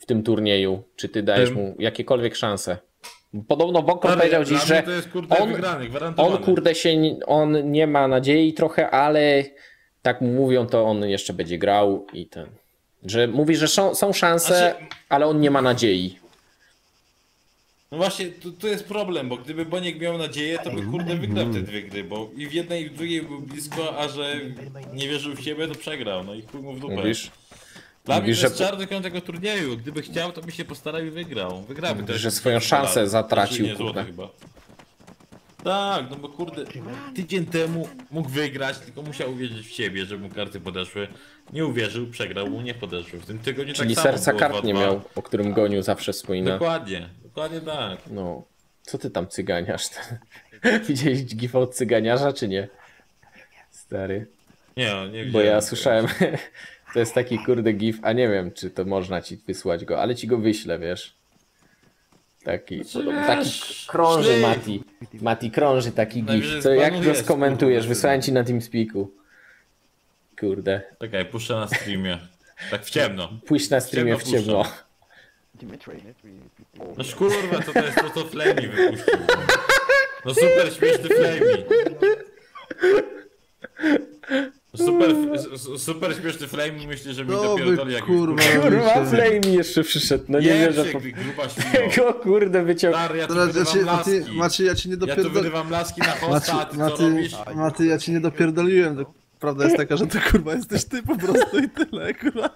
tym turnieju? Czy ty dajesz mu jakiekolwiek szanse? Podobno Bokor powiedział dziś, że to jest, kurde, wygrany, on kurde on nie ma nadziei trochę, ale tak mu mówią, to on jeszcze będzie grał i ten. Że mówi, że są szanse, ale on nie ma nadziei. No właśnie, tu jest problem, bo gdyby Boniek miał nadzieję, to by kurde wygrał te dwie gry, bo i w jednej i w drugiej był blisko, a że nie wierzył w siebie, to przegrał, no i chuj mu w dupę. Mówisz? Dla mnie to jest czarny kąt tego turnieju, gdyby chciał, to by się postarał i wygrał. Wygraby też. Że swoją szansę zatracił, kurde. Chyba. Tak, no bo kurde, tydzień temu mógł wygrać, tylko musiał uwierzyć w siebie, że mu karty podeszły. Nie uwierzył, przegrał, mu nie podeszły. W tym tygodniu czyli tak samo serca było, kart nie miał, o którym Goniu zawsze wspomina. Dokładnie, dokładnie tak. No, co ty tam cyganiasz? Widziałeś gifa od cyganiarza, czy nie? Stary. Nie widziałem. Bo ja słyszałem, to jest taki kurde gif, a nie wiem, czy to można ci wysłać go, ale ci go wyślę, wiesz. Taki krąży Mati. Mati krąży taki gif. Co, jak go skomentujesz? Wysłałem ci na TeamSpeaku. Kurde. Czekaj, puszczę na streamie. Tak w ciemno. Pójść na streamie w ciemno. No kurwa, to jest to, co Flamey wypuścił. No super śmieszny Flamey. Super śmieszny Flamey, myślę, że mi dopierdoli jakiś kurwa Flamey jeszcze przyszedł. No nie wierzę. Gruba świnio. Go kurde wyciągnął. Stary, ja tu wyrywam laski. Maciej, ja ci nie Ja tu dopierdoliłem. wyrywam laski na hosta, a ty co robisz? Maciej, ja ci nie dopierdoliłem. Prawda jest taka, że to kurwa jesteś ty po prostu i tyle, kurwa.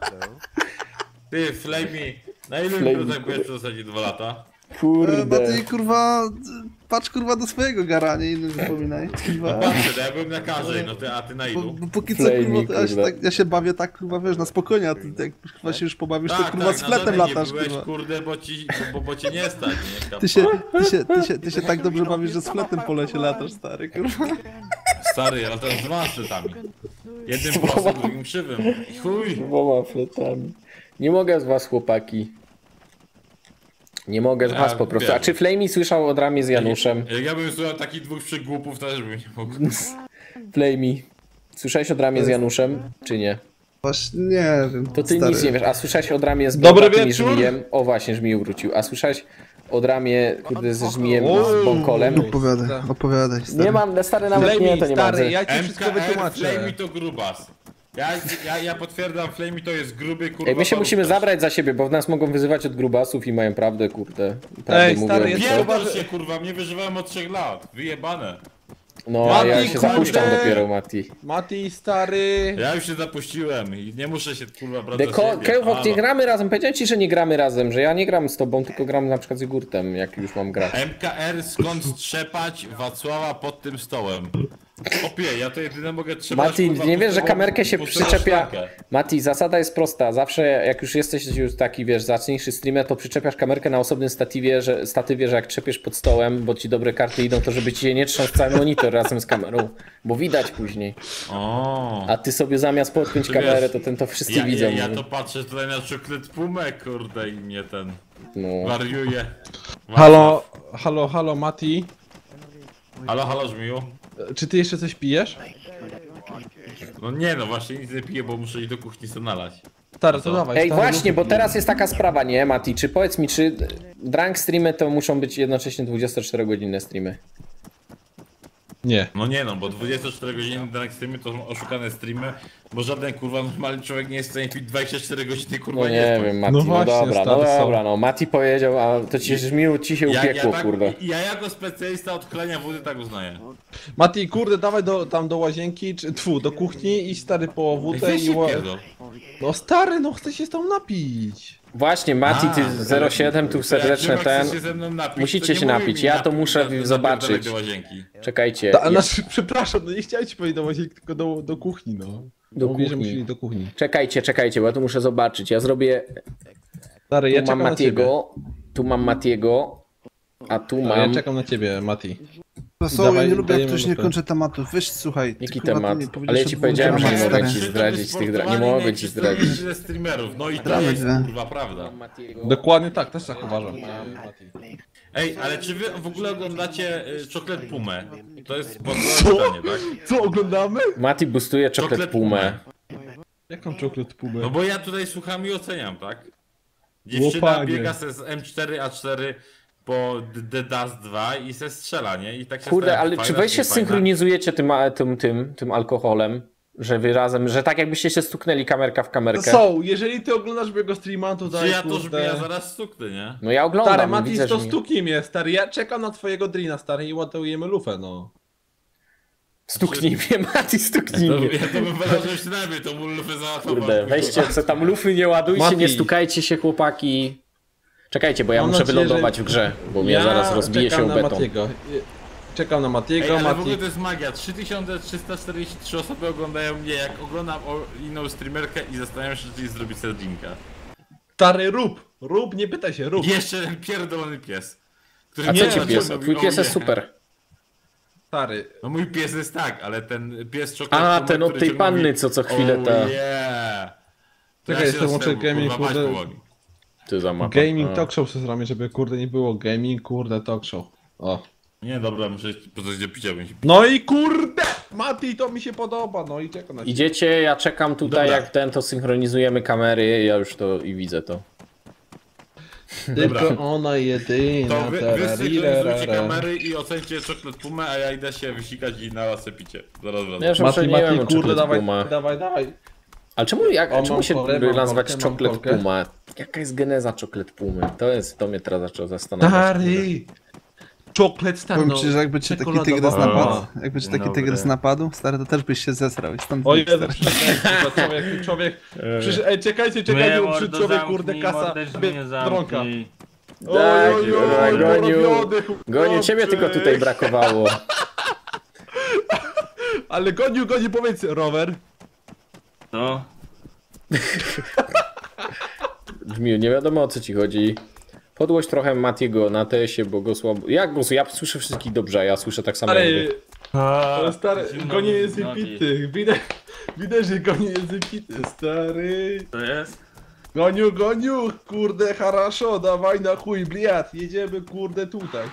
Ty, Flamey, na ile procent byłeś w zasadzie 2 lata? Kurde. Maciej, kurwa, patrz kurwa do swojego gara, nie innym wypominaj. No patrzę, ja byłem na karze, no ty, a ty na ilu? Bo póki co, kurwa, ja się bawię tak, kurwa, wiesz, na spokojnie, a ty jak chyba się już pobawisz, to kurwa z fletem latasz, byłeś, kurwa. kurde, bo cię nie stać, nie? Ty się tak dobrze bawisz, że z fletem po lecie latasz, stary, kurwa. Stary, ja latam z 2 fletami. Jednym prostym, drugim krzywym. Chuj! 2 fletami. Nie mogę z was, chłopaki. Nie mogę z was po prostu. Wiem. A czy Flamey słyszał od ramię z Januszem? Jak ja bym słuchał takich 2 przygłupów, to też bym nie mógł. Flamey, słyszałeś od ramię z Januszem, czy nie? Właśnie nie wiem. To ty stary. nic nie wiesz. A słyszałeś od ramię z Dobry Bobatem i wieczór. Żmijem? O właśnie, Żmiju wrócił. A słyszałeś od ramię, kurde, ze Żmijem z Bonkolem? Opowiadaj, stary. Nie mam, stary nawet nie, to nie mam. stary, ja ci wszystko MKR wytłumaczę. Flamey to grubas. Ja potwierdzam, Flamey to jest gruby, kurwa. Ej, my się musimy paruszka. zabrać za siebie, bo w nas mogą wyzywać od grubasów i mają prawdę, kurde. Prawdę Ej, mówią, stary, co? Pierdol się, kurwa, mnie wyżywałem od 3 lat. Wyjebane. No, Mati, ja się kurde. zapuszczam dopiero, Mati. Mati, stary. Ja już się zapuściłem i nie muszę się, kurwa, brać za siebie. Kełwok, nie Halo. gramy razem. Powiedziałem ci, że nie gramy razem, że ja nie gram z tobą, tylko gram na przykład z Gurtem, jak już mam grać. MKR, skąd strzepać Wacława pod tym stołem? Opie, ja to jedyne mogę trzepać. Mati, kurwa, nie wiesz, że pustą- kamerkę się pustą przyczepia. szklankę. Mati, zasada jest prosta. Zawsze jak już jesteś już taki, wiesz, zacniejszy streamer, to przyczepiasz kamerkę na osobnym statywie, że jak trzepiesz pod stołem, bo ci dobre karty idą, to żeby ci się nie trząsł cały monitor razem z kamerą. Bo widać później. O. A ty sobie zamiast podpiąć Ty kamerę, wiesz, to ten to wszyscy widzą. Ja to patrzę tutaj na czoklet pumę, kurde, i mnie ten No. wariuje. Halo, Mati. Halo, Żmiju? Czy ty jeszcze coś pijesz? No nie no, właśnie nic nie piję, bo muszę iść do kuchni sobie nalać. Stary, to dawaj. Ej, stary, właśnie, bo lubię. teraz jest taka sprawa, nie, Mati? Czy powiedz mi, czy drunk streamy to muszą być jednocześnie 24-godzinne streamy? Nie. No nie no, bo 24 godziny na streamy to są oszukane streamy, bo żaden kurwa normalny człowiek nie jest w stanie pić 24 godziny kurwa No nie spać. wiem, Mati, No no, właśnie, dobra, no stary, są. dobra, no Mati powiedział, a to ci Żmiu ci się upiekło, kurde. Ja jako specjalista od chlania wody tak uznaję. Mati, kurde, dawaj tam do łazienki, czy do kuchni i stary po wódkę Weź i się pierdol. No stary, no chcę się z tą napić. Właśnie, Mati, ty 07, tu serdeczny ten. Musicie się napić, ja to muszę zobaczyć. Do łazienki. Czekajcie. Przepraszam, no nie chciałem ci powiedzieć do łazienki, tylko do kuchni, no. Do Mówię, że kuchni. musieli do kuchni. Czekajcie, bo ja to muszę zobaczyć. Ja zrobię. Stary, Tu ja mam czekam na ciebie. Matiego, tu mam Matiego, a tu Ja mam. czekam na ciebie, Mati. Wesoło, ja Dawaj, nie lubię, jak dajemy ktoś nie lupę. kończy tematów. Weź, słuchaj. ty, Jaki kurwa, temat? ty nie powiedziałeś Ale ja o ci dwóch powiedziałem, że nie dramach, mogę stary. ci zdradzić tych nie mogę ci zdradzić. Tyle streamerów, no i to Dramy jest dwie. kurwa prawda. Dokładnie tak, też tak uważam. Ej, ale czy wy w ogóle oglądacie Czoklet Pumę? To jest podstawowe pytanie, tak? Co oglądamy? Mati boostuje czoklet Czoklet pumę. Jaką czoklet pumę? No bo ja tutaj słucham i oceniam, tak? Dziewczyna Łopanie. biega se z M4A4 po The Dust 2 i se strzela, nie? I tak się Kurde, staje ale fajna, czy wy się fajna. synchronizujecie tym alkoholem? Że wy razem, że tak jakbyście się stuknęli kamerka w kamerkę? Są, jeżeli ty oglądasz mojego streama, to Czy daj, ja to kurde. żbię, ja zaraz stuknę, nie? No ja oglądam, Stary, Mati, widzę, to że mi... stuknij mnie, stary, ja czekam na twojego drina, stary, i ładujemy lufę, no. Stuknij mnie, Mati, stuknij To, mnie. ja to bym wyrażał się na mnie, to mu lufy załatwował. Kurde, weźcie, co tam lufy nie ładujcie, Mati. nie stukajcie się, chłopaki. Czekajcie, bo ja Mam muszę nadzieję, wylądować że- w grze, bo mnie zaraz rozbije się czekam o na beton. Matiego. Czekam na Ej, Matiego, ale w Mati. ogóle to jest magia. 3343 osoby oglądają mnie, jak oglądam inną streamerkę i zastanawiam się, czy zrobić sardinka. Stary, rób, nie pytaj się, rób. Jeszcze ten pierdolony pies. Który A nie co wie, ci o pies? czym Twój mówi. pies O jest nie. super. Stary, No mój pies jest tak, ale ten pies czekolad. A, ten od tej panny, co chwilę ta... Yeah. Czekaj, jeszcze włączę gaming, kurde. Ty za mapa. Gaming A. talk show sobie zrobię, żeby kurde nie było gaming, kurde talk show. O. Nie, dobra, muszę po coś do picia bym się... No i kurde! Mati, to mi się podoba, no i czekam na ciebie. Idziecie, ja czekam tutaj, Dobra. jak ten, to synchronizujemy kamery, ja już to i widzę to. Tylko ona jedyna, To wy synchronizujcie kamery i ocencie czoklet pumę, a ja idę się wysikać i na lasę picie. Zaraz wracam. Ja już Mati, nie wiem, Mati, kurde, dawaj, Puma. dawaj. Ale czemu, O, czemu mam się kolę, mam nazwać kolkę, mam czoklet kolkę. Puma? Jaka jest geneza czoklet Pumy? To mnie teraz zaczęło zastanawiać. Stary! Czoklet stary, Powiem no. ci, że jakby cię taki czekoladowa. tygrys O. napadł, jakby cię taki Dobry. tygrys napadł, stary, to też byś się zesrał i stąd O wyjdź, Jezu, stary. człowiek. Przecież, ej, czekajcie, bo przy człowiek, kurde, kasa, dronka. Tak, Oj, Goniu, porobiony, Goniu, ciebie tylko chłopczyk. tutaj brakowało. Ale Goniu, powiedz, rower. No, Brzmi, nie wiadomo o co ci chodzi. Podłość trochę Matiego na TS-ie, bo go słabo... Ja słyszę wszystkich dobrze, a ja słyszę tak samo jak Stary, wy. ale stary, zimno Goniu mi jest z nogi. wypity. Widać, że Goniu jest wypity, stary. to jest? Goniu, kurde, haraszo, dawaj na chuj, bliat, jedziemy, kurde, tutaj.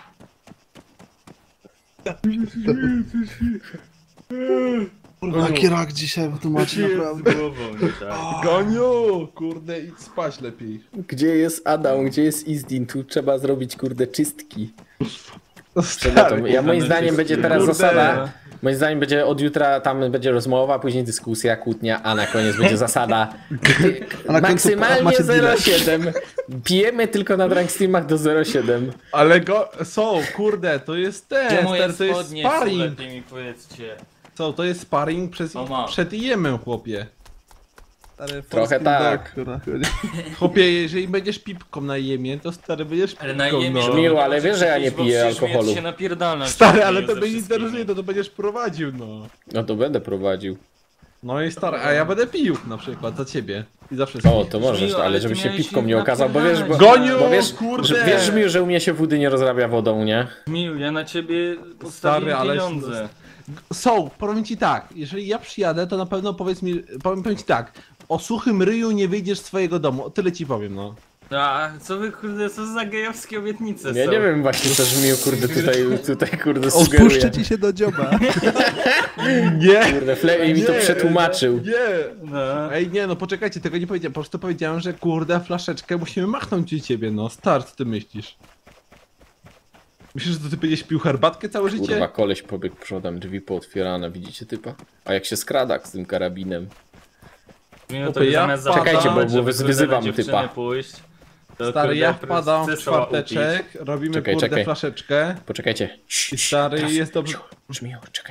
Kurwa, jaki rak dzisiaj wytłumaczy, naprawdę. Goniu, kurde, idź spać lepiej. Gdzie jest Adam, gdzie jest Izdin? Tu trzeba zrobić, kurde, czystki. No, Trzeba to, stary, ja moim zdaniem będzie teraz Kurde. zasada. Moim zdaniem będzie od jutra tam będzie rozmowa, później dyskusja, kłótnia, a na koniec będzie zasada. A na końcu Maksymalnie macie dealer. 0,7. Pijemy tylko na drunk streamach do 0,7. Ale kurde, to jest Gdzie ten, moje stary, to jest spodnie są, sparring. lepiej mi powiedzcie. To jest sparring O, mam. przed jemem, chłopie. Stary, Trochę polski tak. dog, kurwa, chodzi. Chłopie, jeżeli będziesz pipką na jemie, to stary będziesz pipką, Ale na jemie... no. Miło, ale wiesz, że ja nie piję alkoholu. się napierdalać. Stary, ale to mnie nie interesuje, to będziesz prowadził, no. No to będę prowadził. No i stary, a ja będę pił na przykład za ciebie. I za O, wszystkich. to możesz, Miło, ale ale ty żebyś się miałeś piwką ich nie okazał, bo wiesz, bo, napierdalać. Goniu, bo kurde! wiesz mi, że u mnie się wody nie rozrabia wodą, nie? Mił, ja na ciebie postawiłem ale- pieniądze. Powiem ci tak, jeżeli ja przyjadę, to na pewno powiem ci tak. O suchym ryju nie wyjdziesz z swojego domu, o tyle ci powiem, no. A co wy kurde, co za gejowskie obietnice Ja są? nie wiem właśnie co Żmiu, kurde, tutaj kurde Odpuszczę sugeruje. ci się do dzioba. Nie! Kurde, Flej mi to przetłumaczył. Nie! No. Ej, nie, no poczekajcie, tego nie powiedziałem, po prostu powiedziałem, że kurde, flaszeczkę musimy machnąć ci ciebie, no. Start, ty myślisz. Myślisz, że to ty będziesz pił herbatkę całe życie? Kurwa, koleś pobiegł przodem, drzwi pootwierane, widzicie typa? A jak się skrada z tym karabinem. Mimo Chłopie, ja zamiast wpadam- Czekajcie, bo żeby wyzywam kurde na typa. dziewczynę pójść, to Stary, kurde ja wpadam w prezesała czwarteczek, robimy Czekaj, kurde czekaj. flaszeczkę. Poczekajcie. I stary, jest dobrze. Żmiu, czekaj.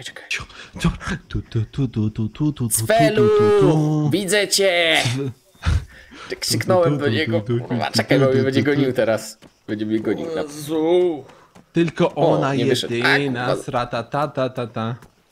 Felu! Widzę cię! Krzyknąłem do niego. Kurwa, czekaj, bo mnie będzie gonił teraz. Będzie mnie gonił. Tylko ona nie wyszedł. jedyna, A, kurwa. srata ta.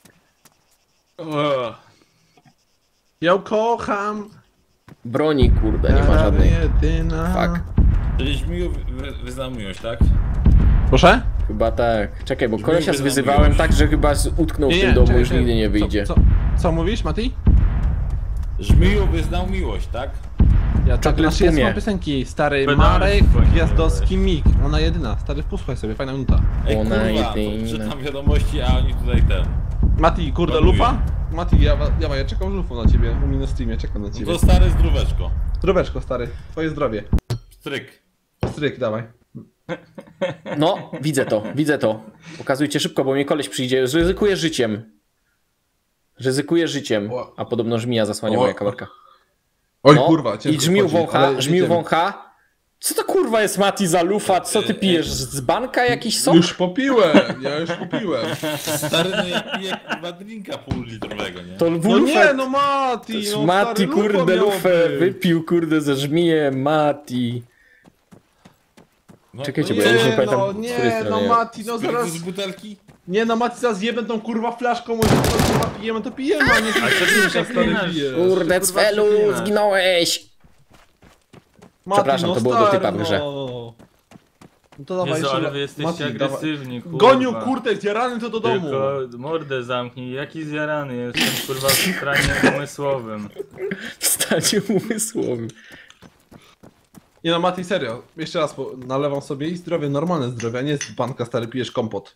O, Ja ją kocham. Broni, kurde, nie ma żadnej. Jedyna. Fuck. Czyli Żmiu wyznał miłość, tak? Proszę? Chyba tak. Czekaj, bo Żmiu kolesia wyznał zwyzywałem miłość. tak, że chyba utknął w tym domu, czekaj, już czekaj. nigdy nie wyjdzie. Co mówisz, Mati? Żmiu wyznał miłość, tak? Ja tak Czoklet znaczy ja Pumie. słucham piosenki. Stary Pedale Marek, twoje Gwiazdowski, Mik. Ona jedyna. Stary, posłuchaj sobie, fajna minuta. Ej, Ona kurwa, to jedyna. czytam wiadomości, a oni tutaj ten. Mati, kurde, Ładuję. lufa? Mati, ja czekam z lufą na ciebie. U mnie na streamie, czekam na No ciebie. to stary zdróweczko. Zdroweczko, stary. Twoje zdrowie. Stryk. Stryk, dawaj. No, widzę to. Pokazujcie szybko, bo mnie koleś przyjdzie. Ryzykuję życiem. A podobno żmija zasłania moja kamerka. Oj No, kurwa, ciężko i żmiu wchodzi, ale żmiu jedziemy. wącha. Co to kurwa jest Mati za lufa? Co ty pijesz? Z banka jakiś sok? Już popiłem, ja już popiłem. Stary, no ja piję kurwa drinka półlitrowego, nie? To No nie, no Mati, no Mati, stary, kurde, lufa miało lufę być. wypił, kurde, ze żmijem, Mati. No, Czekajcie, no bo ja już nie Nie, pamiętam, no, z której nie, strony no jest. Mati, no Zaraz... zaraz... z butelki? Nie, no Mati, zaraz jebę tą kurwa flaszką, może to kurwa pijemy, to pijemy, a nie co ty tylko stary przeklinasz? pijesz. Kurde, Kurwa, Cfelu, przeklinasz. zginąłeś! Mati, Przepraszam, no to było do stary, typa w grze. No. No to dawaj Jezu, jeszcze... ale wy jesteście Mati, dawaj. agresywni, kurwa. Goniu, kurde, zjarany to do domu. Tylko mordę zamknij, jaki zjarany jestem, kurwa, w stanie umysłowym. W stanie umysłowym. Nie no Mati, serio, jeszcze raz, bo nalewam sobie i zdrowie, normalne zdrowie, a nie z banka stary pijesz kompot.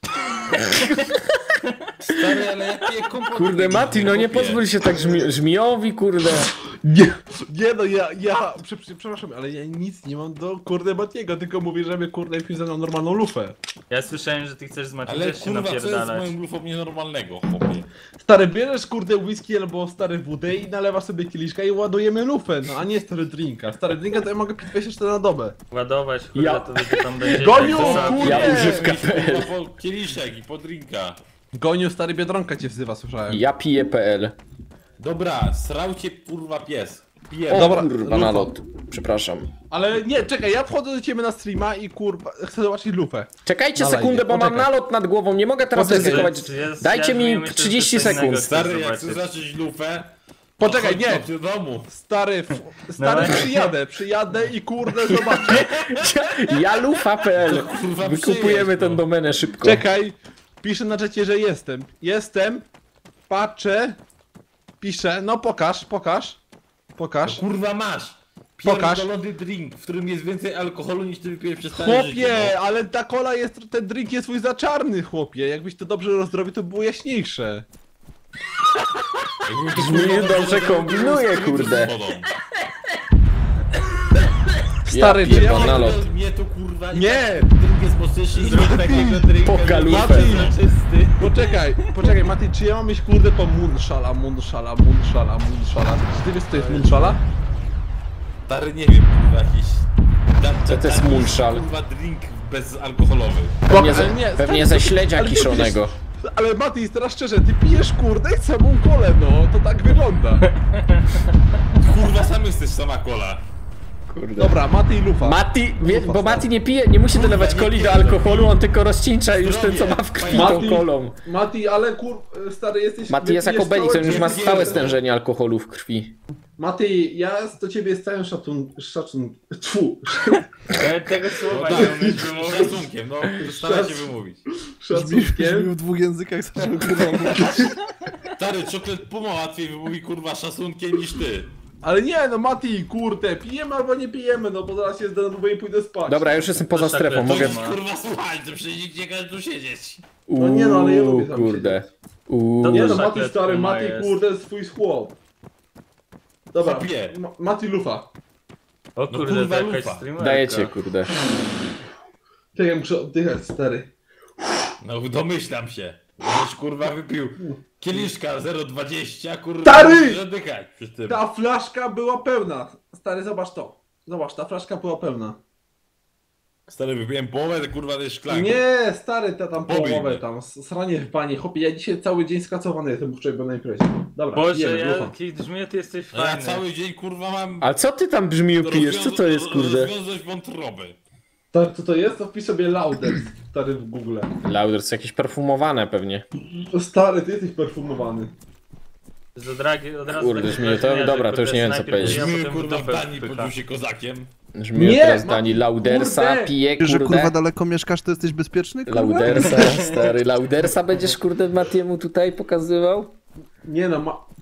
Stary, ale ja piję kompot. Kurde, Mati, no nie pozwól się tak żmijowi, kurde. Nie, nie no, przepraszam, ale ja nic nie mam do kurde Matiego, tylko mówię, żeby kurde pił ze mną normalną lufę. Ja słyszałem, że ty chcesz z Maciej Ale też się kurwa, co jest z napierdalać. moim lufą nienormalnego, chłopie? Stary, bierzesz kurde whisky albo stary wódę i nalewasz sobie kieliszka i ładujemy lufę, no a nie stary drinka. Stary drinka to ja mogę pić 24 na dobę. Ładować, kurwa, Ja- to wy tam będziecie. Goniu, Tak, kurde! Ja używka.pl. Kurwa, po kieliszek i po drinka. Goniu, stary Biedronka cię wzywa, słyszałem. Ja piję.pl. Dobra, srał cię kurwa pies. Piję. O Dobra, kurwa, lufa. nalot. Przepraszam. Ale nie, czekaj, ja wchodzę do ciebie na streama i kurwa, chcę zobaczyć lufę. Czekajcie Dalej, sekundę, bo mam poczekaj. nalot nad głową, nie mogę teraz Poczekaj. ryzykować. Jest- Dajcie ja mi myślę, że 30 coś innego sekund. chcę Stary, jak zobaczyć. chcesz zacząć lufę, Poczekaj, to chodź nie! do domu. Stary, stary przyjadę i kurde zobaczę. Ja lufa.pl. Kurwa, Wykupujemy przyjedź, tę no. domenę szybko. Czekaj, piszę na czacie, że jestem, patrzę, piszę, no pokaż. Kurwa masz. Pokaż. Pierdolony drink, w którym jest więcej alkoholu niż ty wypijesz przez całe życie. Chłopie, ale ta kola jest, ten drink jest twój za czarny, chłopie. Jakbyś to dobrze rozdrobił, to by było jaśniejsze. Jakbym to, Brzmi kurwa, dobrze zrobił kombinuje, z kurde. wodą. Stary, Ja czy ja pierdolę. mam... nalot. Mnie to kurwa... Nie! Drink jest mocniejszy niż takiego drinka. Poka lufę. Mati, Czysty. poczekaj, Mati, czy ja mam iść kurde po Moonszala? Czy ty wiesz co to jest Moonszala? Stary, nie wiem, kurwa, jakiś... Co to jest Moonshal? Kurwa, drink bezalkoholowy. Pewnie, Ale nie, pewnie stary, ze śledzia ale ty kiszonego. pijesz- Ale Mati, teraz szczerze, ty pijesz kurde samą kolę, no, to tak wygląda. Kurwa, sam jesteś sama kola. Kurde. Dobra, Mati i lufa. Mati, Lufa, bo stary. Mati nie pije, nie musi dolewać nie coli do pierdol. alkoholu, on tylko rozcieńcza już ten, co ma w krwi tą Mati, kolą. Mati, ale stary jesteś... Mati jest jak pijesz Obelix, on całe- już ma nie stałe pierdol. stężenie alkoholu w krwi. Mati, ja do ciebie z całym Tego słowa No nie tak, umiesz z wymówić. szacunkiem, no, staraj się wymówić. szacunkiem. w dwóch językach zaczął kurwa mówić. Stary, czoklet Puma łatwiej wymówi, kurwa, szacunkiem niż ty. Ale nie, no Mati, kurde, pijemy albo nie pijemy, no bo zaraz się zdenerwuję i pójdę spać. Dobra, już jestem poza To tak, strefą, to mogę... ma. Kurwa, słuchaj, to przecież nikt nie każe tu siedzieć. No nie, no, ale ja lubię tam Kurde. To Nie też no, Mati szaklet stary, Puma Mati jest. kurde, swój chłop. Dobra, Chłopie. Mati lufa. O No kurde, kurwa, to jakaś lufa. streamerka. Dajecie, kurde. Czekaj, muszę oddychać, stary. No, domyślam się. Żeś, kurwa, wypił kieliszka 0,20, kurwa, Stary! musisz oddychać przy tym. Ta flaszka była pełna. Stary, zobacz to. Zobacz, ta flaszka była pełna. Stary, wypiłem połowę, kurwa, tej szklanki. Nie, stary, ta tam Pobij połowę mnie. tam. Sranie w bani. Chłopie, ja dzisiaj cały dzień skacowany jestem, bo wczoraj byłem na imprezie. Dobra, Boże, jemy, lufa. jaki brzmi, ty jesteś A ja fajny. cały dzień, kurwa, mam... A co ty tam brzmiu pijesz? Co to jest, kurde? Rozwiązać wątroby. Tak, co to jest? To wpisz sobie Lauder, stary, w Google. Lauders, jakieś perfumowane pewnie. No stary, ty jesteś perfumowany. Z odragi od razu Kurde, takie brzmi, to wrażenie, dobra, że to już nie wiem, co najpierw powiedzieć. ja, Brzmi, potem kurwa, w dupę Danii wpycha. poczuł się kozakiem. Brzmiu Nie, teraz Mati, Dani Laudersa, kurde. pije, Wiesz, że kurwa kurde. daleko mieszkasz, to jesteś bezpieczny? Kurwa? Laudersa, stary. Laudersa będziesz, kurde, Matiemu tutaj pokazywał? Nie no,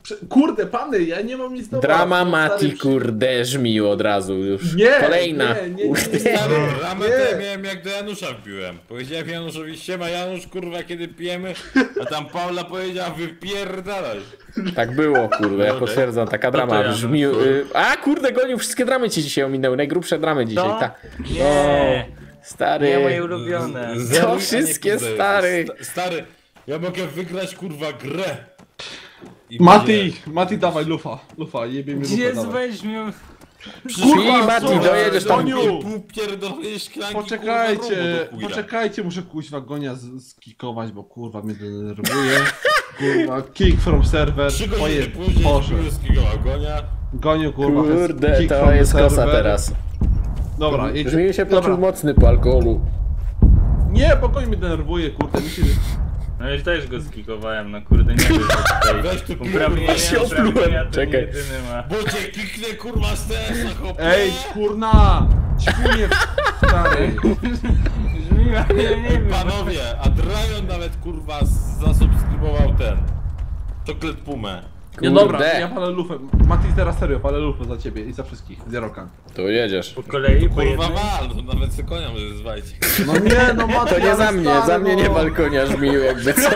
Kurde, pany, ja nie mam nic do Drama was, Mati, stary, kurde, żmił od razu już. Nie, Kolejna. nie, Kurde. Stary, ramę Nie. to ja miałem jak do Janusza wbiłem. Powiedziałem Januszowi, siema Janusz, kurwa, kiedy pijemy, a tam Paula powiedziała, wypierdalaj. Tak było, kurde, ja potwierdzam, taka drama to ja, brzmił. no. A kurde, Goniu, wszystkie dramy ci dzisiaj ominęły, najgrubsze dramy dzisiaj, To? tak. Nie, Stary. nie moje ulubione. Zeruj, a nie wszystkie, kurde. stary. Stary, ja mogę wygrać, kurwa, grę. I Mati, dawaj, lufa, jebiemy Gdzie lufę, dawaj. weźmiu? Kurwa, Mati, dojedziesz tam. Goniu! Pół pierdolonej szklanki, kurwa, rumu do chuja. Poczekajcie, muszę kuźwa gonia skikować, bo kurwa mnie denerwuje. Kurwa, kick from server, 3 godziny później Boże. polskiego ogonia. Goniu, kurwa, to jest Kurde, kick to from jest kosa server. teraz. Dobra, jedzie. Brzmi się Dobra. poczuł mocny po alkoholu. Nie, bo goń mnie denerwuje, kurde, mi się... No już też go skikowałem, no kurde, nie wiem, że tutaj Weź tu, uprawnienia, się oplułem. uprawnienia to Czekaj. nie jedyny ma. Bo cię kiknę, kurwa, z TS-a, chłopie. Ej, kurna! Ćpunie, stary. Brzmi, ale ja nie wiem. Panowie, a Dragon nawet, kurwa, zasubskrybował ten. Chocolate Pumę. Nie, dobra, Kurde. ja palę lufę. Mati, teraz serio, palę lufę za ciebie i za wszystkich. Zero kan. To jedziesz. Po kolei, po Kurwa, jednej. wal, to nawet se konia może zwalić. No nie, no Mati, To nie ale za mnie, stary, za mnie nie no. balkonia żmił jakby co.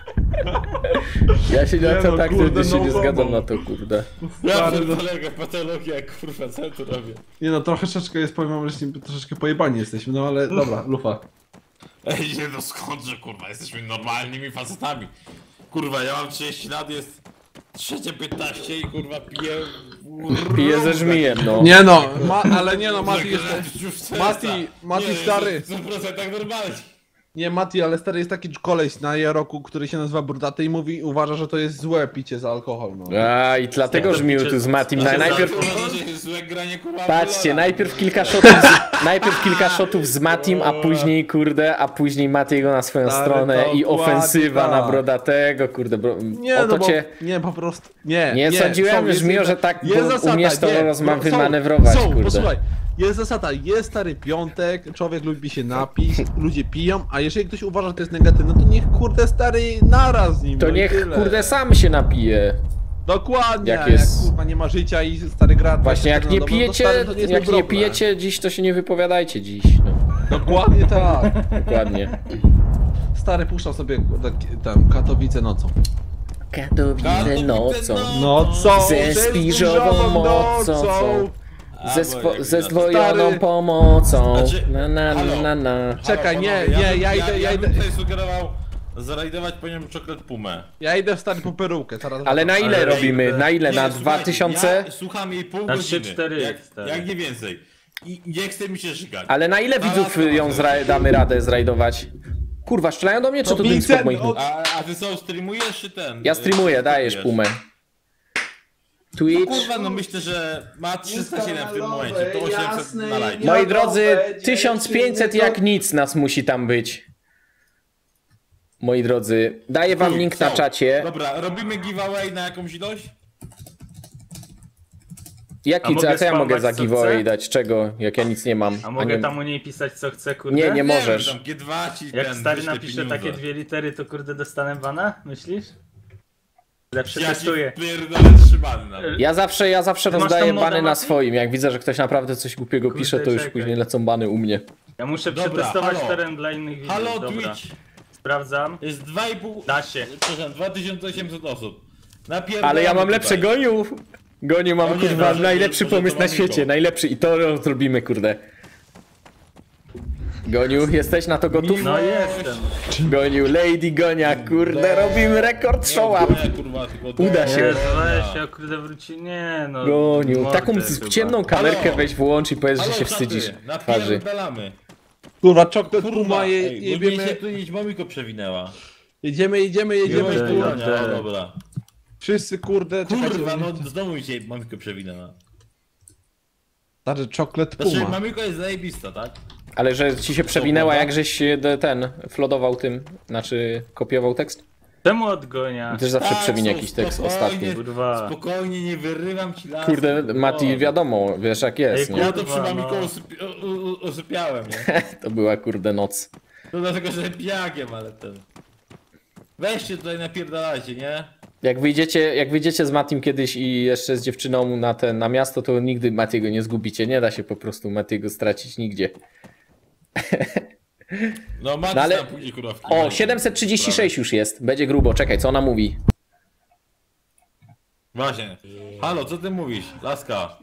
Ja się Nie na to no, tak kurde, nigdy się no nie zgadzam homo. na to, kurde. Ja Stary, no. pierdolę, patologia, kurwa, co ja tu robię? Nie no, troszeczkę jest, powiem wam, że troszeczkę pojebani jesteśmy, no ale dobra, lufa. Ej, nie no skądże, kurwa, jesteśmy normalnymi facetami. Kurwa, ja mam 30 lat, jest 3:15 i kurwa piję... Piję ze żmijem, no. Nie no, ale nie no, Mati jest... Mati, Nie, stary. 100% tak normalnie. Nie, Mati, ale stary jest taki koleś na Jaroku, który się nazywa Brudaty i mówi, uważa, że to jest złe picie za alkohol, no. A i dlatego żmił tu z Matim. Najpierw, Złe granie, kurwa, patrzcie, Lola. najpierw kilka shotów z Matim, a później, kurde, a później Matiego na swoją Stary, stronę i dokładnie ofensywa tak. na Brodatego, kurde, Nie, o to no bo, cię... nie, po prostu, nie. Nie sądziłem, jest żmiu, jedna- że tak jest zasada, umiesz to nie, wymanewrować, kurde. Posłuchaj, jest zasada, jest stary piątek, człowiek lubi się napić, ludzie piją, a jeżeli ktoś uważa, że to jest negatywne, to niech kurde stary naraz z nim. To no i niech, tyle. kurde, sam się napije. Dokładnie, jak jak, jest- kurwa nie ma życia i stary gra... Właśnie, jak 24 nie na dobę, pijecie, to stary, to nie jest jak mój nie problem. pijecie dziś, to się nie wypowiadajcie dziś, no. Dokładnie tak. Dokładnie. Stary puszczał sobie tam Katowice nocą. Katowice nocą. Nocą, Ze spiżową mocą. Ze zdwojoną Stary. pomocą. Znaczy, Na na halo. na na. Czekaj, Halo, nie, panowie, nie, ja idę, ja bym tutaj sugerował zarajdować po nią Chocolate Pumę. ja idę stary po perukę, zaraz. Ale na ile Ale robimy? Na ile? Nie, Na słuchajcie, 2000? Ja słucham jej pół Na godziny. 3-4 jak, stary. jak nie więcej. I nie chce mi się żygać. Ale na ile widzów ją damy radę zrajdować? Kurwa, strzelają do mnie, czy to dym spod moich nóg? A ty co, streamujesz czy ten? Ja streamuję, dajesz pumę. No Twitch. kurwa, no myślę, że ma 307 w tym momencie, to 800 na live. Moi drodzy, 1500 jak nic nas musi tam być. Moi drodzy, daję wam link na Co? czacie. Dobra, robimy giveaway na jakąś ilość? Jaki, mogę a co ja mogę spamować, za co giveaway chcę? dać? Czego? Jak ja nic nie mam. A mogę nie... tam u niej pisać co chcę, kurde? Nie, nie możesz. Wiem, tam G2 ci Jak ten, stary wyśle napisze pieniądze. takie 2 litery, to kurde dostanę bana, myślisz? Ja Przetestuję. ci pierdolę trzymany nawet. Ja zawsze masz rozdaję tam moda, bany na Mati? swoim. Jak widzę, że ktoś naprawdę coś głupiego Kurde, pisze, to już czekaj. później lecą bany u mnie. Ja muszę Dobra, przetestować halo. teren dla innych widzów. Halo Dobra. Twitch! Sprawdzam. Jest 2,5... Da się. Przepraszam, 2800 osób. Ale ja mam lepsze tutaj. Goniu! Goniu, mam O nie, kurwa może- najlepszy może to pomysł na mam świecie. go. Najlepszy i to zrobimy, kurde. Goniu, jesteś na to gotów? No jestem. Goniu, Lady Gonia, kurde, robimy rekord show-up. Nie, kurwa, tylko Uda się. Jezu, weź się, kurde wróci. Nie no. Goniu, mordę taką chyba. ciemną kamerkę Halo. weź włącz i powiedz, że Halo, się wstydzisz czapy, twarzy. napierdalamy. Kurwa, Chocolate Kurwa, Puma, ej, bo mi się jedziemy, tu iść mamiko przewinęła. jedziemy, Jedziemy, Kurde, kurwa, jadę. no dobra. wszyscy kurde, czekajcie. Kurwa, no znowu mi się mamiko przewinęła. Stary, Chocolate Znaczy, Puma. mamiko jest zajebista, tak? Ale że ci się przewinęła, prawda? jak żeś flodował tym, znaczy kopiował tekst? Czemu odgonia? I też zawsze Tak, przewinie są jakiś tekst spokojnie. ostatni. Kurwa. Spokojnie, nie wyrywam ci lasy. Kurde, Mati, wiadomo, wiesz jak jest, Ej, nie? Ja to przy Kurwa, mamiko no. usypiałem, nie? To była kurde noc. To dlatego, że pijakiem, ale ten... Weźcie tutaj napierdalajcie, nie? Jak wyjdziecie z Matim kiedyś i jeszcze z dziewczyną na miasto, to nigdy Matiego nie zgubicie. Nie da się po prostu Matiego stracić nigdzie. No Mati No ale- tam pójdzie kurwa w O, kibel. 736 już jest. Będzie grubo. Czekaj, co ona mówi? Właśnie. Halo, co ty mówisz? Laska.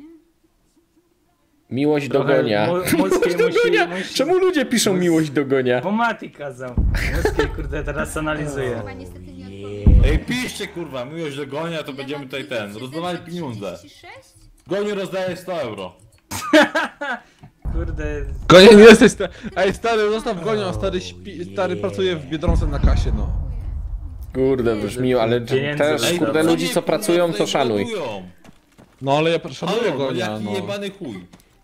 Miłość dogonia. Muskiej musi... Czemu ludzie piszą miłość dogonia? Bo Mati kazał. Muskiej kurde teraz analizuje. Chyba niestety nie odpowiedział. Ej, piszcie kurwa, miłość do gonia, to będziemy tutaj rozdawali pieniądze. 36? Goniu rozdaje 100 euro. Kurde... Gonia nie jesteś Ej, stary, zostaw Gonia, stary pracuje w Biedronce na kasie, no. Kurde, brzmi, ale Pieniędzy też, rozdał. kurde, co ludzi nie, co kurwa, pracują, to tutaj szanuj. budują? No ale ja szanuję Halo, no Gonia, jaki no. jebany chuj.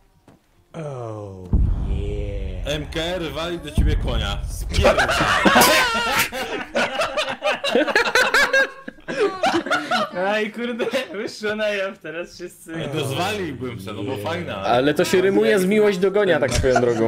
MKR wali do ciebie konia. Spierdaj. Aj kurde, wyszło na jaw teraz wszyscy. To zwaliłbym se, no bo fajna. Ale to się rymuje z miłość dogonia, tak swoją drogą.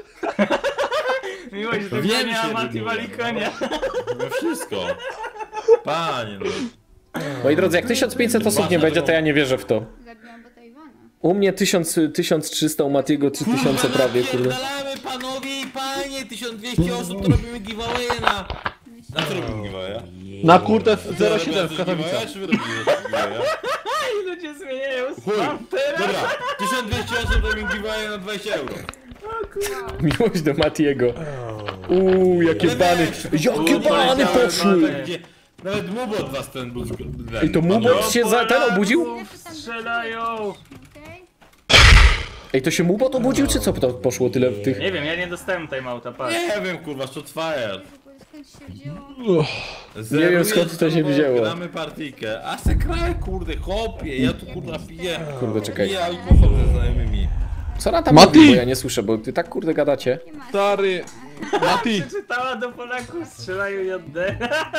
Miłość do Wiem, konia, a się Mati rymuje, wali konia. No wszystko. Panie no. Moi drodzy, jak 1500 osób nie będzie, to ja nie wierzę w to. Zabiłam bota Iwana. U mnie 1300, u Matiego 3000 prawie, kurde. Napierdalamy panowie i panie, 1200 osób, to robimy giveaway na co robimy giveawaya? Na kurde w Robimy 07 w coś Katowicach. giveawaya, czy wy robicie giveawaya? I ludzie zmieniają Chuj, spam teraz. dobra, 1200 osób robimy giveawaya na 20 euro. Miłość do Matiego. Jakie bany. Jakie bany poszły! Nawet Mubot was ten był. I to Mubot się ten obudził? Strzelają. Okej? Ej, to się Mubot obudził, czy co to poszło tyle w tych... Nie wiem, ja nie dostałem timeouta, patrz. Nie wiem kurwa, Shotfire. Skąd się wzięło? Nie wiem, skąd to się wzięło. Gramy partyjkę. A se kraj kurde, chłopie, ja tu kurwa piję. Kurde, czekaj. Piję alkohol ze znajomymi. Co ona tam Mati! mówi, bo ja nie słyszę, bo ty tak kurde gadacie. Nie ma. Stary, Mati, Przeczytała do Polaków, strzelają JD.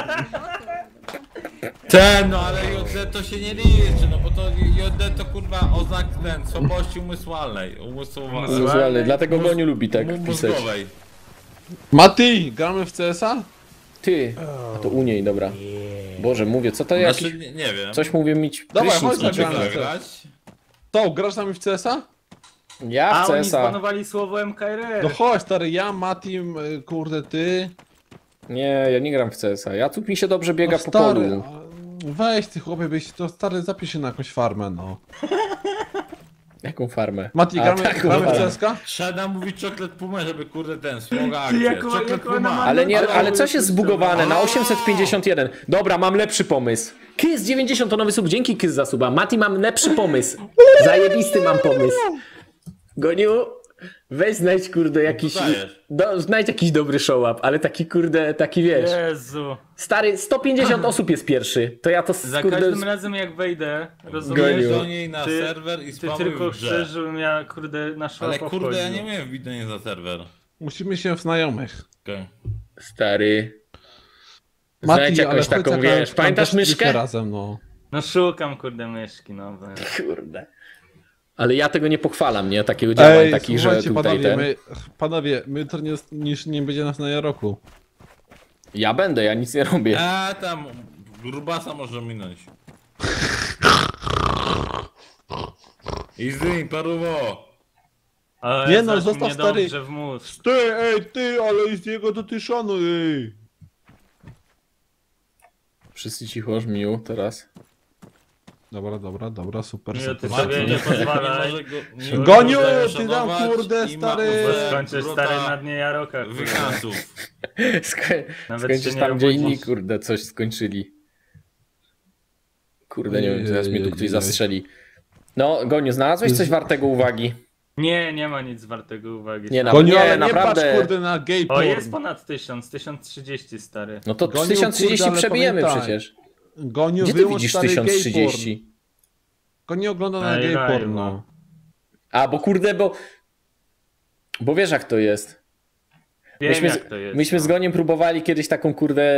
Ten, no ale JD to się nie liczy, no bo to JD to kurwa oznak ten, słabości umysłalnej. Wizualny, dlatego Goniu lubi tak pisać. Mózgowej. Mati, gramy w CS-a? Ty, a to u niej, dobra. Boże, mówię, co to jest? Znaczy, nie wiem. Coś mówię mieć Dawaj, prysznic chodź na zagramy. czekach. grać? To, grasz z nami w CS-a? Ja A w oni CS-a. zbanowali słowo MKRR. No chodź, stary, ja, Mati, kurde, ty. Nie, ja nie gram w CS-a. Ja tu mi się dobrze biega No po stary, polu. weź ty chłopie, byś to stary, zapisz się na jakąś farmę, no. Jaką farmę? Mati, A, gramy taką w farmę. CS:GA? Trzeba mówić czoklet pumę, żeby kurde ten, smoga Ty, akcję. jako- Czoklet jako ona puma. ma- Ale nie, Ale ale coś jest puszczę. zbugowane na 851. Dobra, mam lepszy pomysł. Kys 90 to nowy sub, dzięki Kys za suba. Mati, mam lepszy pomysł. Zajebisty mam pomysł. Goniu, weź znajdź kurde jakiś... dajesz? Znajdź jakiś dobry show-up, ale taki kurde, taki wiesz. Jezu. Stary, 150 osób jest pierwszy. To ja to Za kurde... każdym razem jak wejdę, rozumiesz? Goniu. Do niej na Ty- serwer i Ty spamuj tylko w grze. chcesz, żebym ja kurde na szło Ale kurde, ja nie miałem wbić do niej na serwer. Musimy się w znajomych. Okay. Stary. Znajdź jakąś chodź taką, zagramy wiesz, w pamiętasz Counter myszkę? razem, no. No szukam kurde myszki nowe. Kurde. Ale ja tego nie pochwalam, nie? Takiego działań, takich, że słuchajcie, tutaj panowie, my to nie będzie nas na roku. Ja będę, ja nic nie robię. A tam grubasa może minąć. Easy, paruwo. Ale Nie no, zaś zostaw, mnie stary. dobrze w mózg. Ty, ale jest jego to ty szanuj, ej. Wszyscy cicho, żmiu teraz. Dobra, super, Nie, super. ty sobie nie pozwalaj. Goniu, może ty tam, szanować kurde, i ma stary. uwagę Skończysz brota stary na dnie Jaroka. kurde. Wykantów. Nawet Skończysz się nie tam, gdzie inni, obudzisz. kurde, coś skończyli. Kurde, nie wiem, zaraz mnie tu ktoś Ojej. zastrzeli. No, Goniu, znalazłeś coś wartego uwagi? Nie ma nic wartego uwagi. Nie, Goniu, nie, ale nie naprawdę. patrz, kurde, na gay O, porn. jest ponad 1030 stary. No to Goniu, 1030 kurde, ale przebijemy pamiętaj. przecież. Goniu, Gdzie ty wyłącz widzisz stary gay porn. 1030? Goniu ogląda na Ej, gay ej, porn, no. no. A, bo kurde, bo wiesz jak to jest. Wiem jak to jest. Myśmy z Goniem próbowali kiedyś taką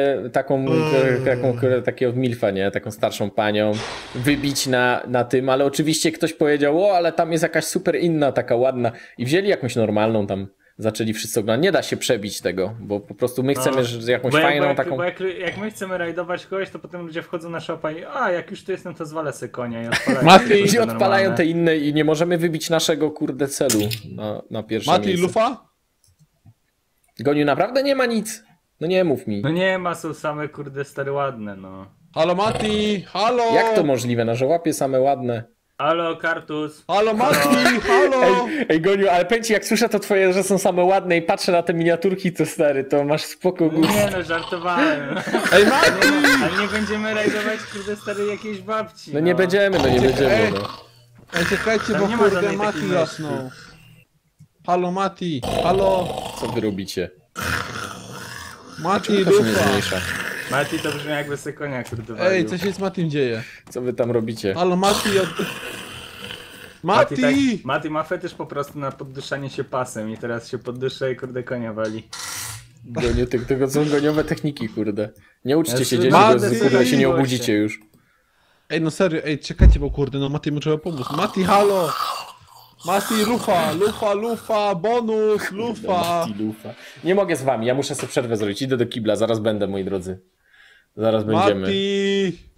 takiego milfa, nie? Taką starszą panią wybić na tym, ale oczywiście ktoś powiedział, o, ale tam jest jakaś super inna, taka ładna i wzięli jakąś normalną tam zaczęli wszyscy oglądać. Nie da się przebić tego, bo po prostu my chcemy że jakąś Bo fajną taką... Bo jak my chcemy rajdować kogoś, to potem ludzie wchodzą na shopa i jak już tu jestem, to zwalę sobie konia i odpalają. Mati! I odpalają te inne i nie możemy wybić naszego kurde celu na pierwsze Mati, miejsce. lufa? Goniu, naprawdę nie ma nic. No nie mów mi. No nie ma, są same kurde stary ładne, no. Halo Mati, halo! Jak to możliwe? Na że łapie same ładne. Halo, Kartus. Halo Mati, halo! Ej Goniu, ale powiem ci, jak słyszę to twoje, że są same ładne i patrzę na te miniaturki, to stary, to masz spoko gust. Nie no, żartowałem. Ej Mati! Ale nie będziemy rajdować kurde stary jakiejś babci. No nie będziemy, no nie będziemy, Ej. no. Ej, czekajcie, Tam bo nie ma kurde żadnej Mati takiej zasnął. Halo Mati, halo! Co wy robicie? Mati, To się nie lufa! zmniejsza. Mati to brzmi jakby sobie konia kurde Ej, walił. co się z Matim dzieje? Co wy tam robicie? Halo Mati, Mati, Mati! Mati ma fetysz po prostu na podduszanie się pasem i teraz się poddusza i kurde konia wali. Goniu, tego są goniowe techniki, kurde. Nie uczcie się Ja dzieci, Mati, bo kurde się nie zamieniło obudzicie się. już. Ej, no serio, ej, czekajcie, bo kurde, no Matiemu trzeba pomóc. Mati, halo! Mati, lufa, lufa, lufa, bonus, lufa! Mati, lufa. Nie mogę z wami, ja muszę sobie przerwę zrobić. Idę do kibla, zaraz będę, moi drodzy. Zaraz będziemy. Mati!